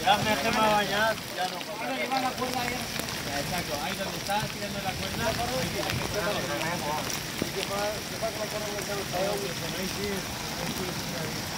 Ya me dejé más bañar, ya no. Ahora lleva la cuerda ahí. Exacto, ahí donde está tirando la cuerda, hay que ponerlo. ¿Qué pasa con la cuerda? Ahí sí.